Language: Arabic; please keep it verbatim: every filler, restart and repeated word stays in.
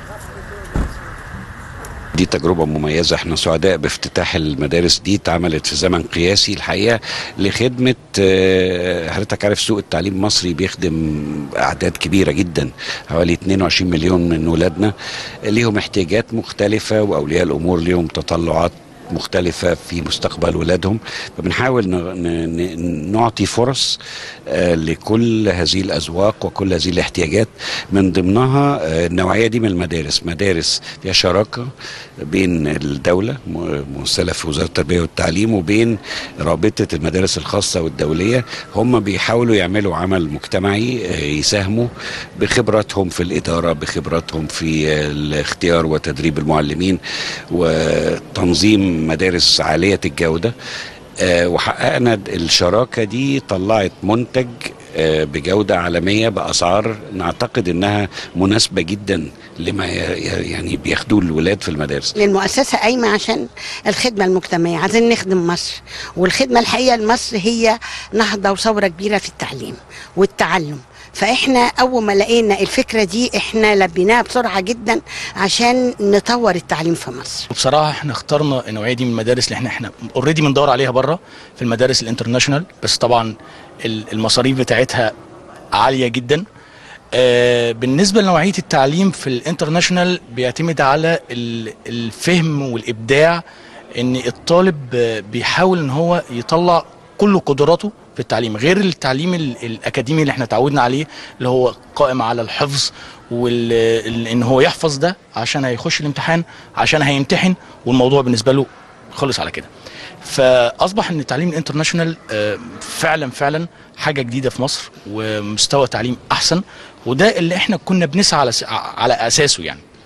دي تجربة مميزة، احنا سعداء بافتتاح المدارس دي. اتعملت في زمن قياسي الحقيقة لخدمة، حضرتك عارف سوق التعليم المصري بيخدم أعداد كبيرة جدا، حوالي اتنين وعشرين مليون من ولادنا ليهم احتياجات مختلفة، وأولياء الأمور ليهم تطلعات مختلفة في مستقبل ولادهم. فبنحاول نعطي فرص لكل هذه الأذواق وكل هذه الاحتياجات، من ضمنها النوعية دي من المدارس. مدارس فيها شراكة بين الدولة ممثلة في وزارة التربية والتعليم وبين رابطة المدارس الخاصة والدولية. هم بيحاولوا يعملوا عمل مجتمعي، يساهموا بخبراتهم في الإدارة، بخبراتهم في الاختيار وتدريب المعلمين وتنظيم مدارس عالية الجودة. أه وحققنا الشراكة دي، طلعت منتج أه بجودة عالمية بأسعار نعتقد انها مناسبة جدا لما يعني بياخدوه الولاد في المدارس. المؤسسة قايمة عشان الخدمة المجتمعية، عايزين نخدم مصر، والخدمة الحقيقة لمصر هي نهضة وثورة كبيرة في التعليم والتعلم. فاحنا اول ما لقينا الفكره دي احنا لبيناها بسرعه جدا عشان نطور التعليم في مصر. وبصراحه احنا اخترنا النوعيه دي من المدارس اللي احنا احنا اوريدي بندور عليها بره في المدارس الانترناشونال، بس طبعا المصاريف بتاعتها عاليه جدا. آه بالنسبه لنوعيه التعليم في الانترناشونال بيعتمد على الفهم والابداع، ان الطالب بيحاول ان هو يطلع كل قدراته في التعليم، غير التعليم الاكاديمي اللي احنا تعودنا عليه اللي هو قائم على الحفظ، وان هو يحفظ ده عشان هيخش الامتحان، عشان هيمتحن، والموضوع بالنسبه له خلص على كده. فاصبح ان التعليم الانترناشونال فعلا فعلا حاجه جديده في مصر، ومستوى تعليم احسن، وده اللي احنا كنا بنسعى على على اساسه يعني.